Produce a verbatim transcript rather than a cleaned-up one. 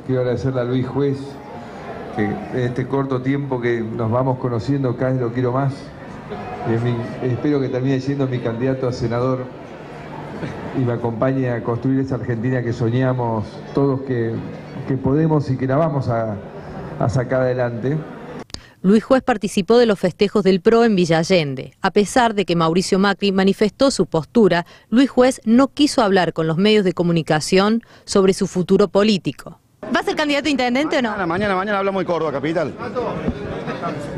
quiero agradecerle a Luis Juez, que en este corto tiempo que nos vamos conociendo cada vez lo quiero más. Es mi, espero que termine siendo mi candidato a senador y me acompañe a construir esa Argentina que soñamos todos que, que podemos y que la vamos a, a sacar adelante. Luis Juez participó de los festejos del P R O en Villa Allende. A pesar de que Mauricio Macri manifestó su postura, Luis Juez no quiso hablar con los medios de comunicación sobre su futuro político. ¿Va a ser candidato a intendente o no? Mañana, mañana, mañana hablamos de Córdoba, capital.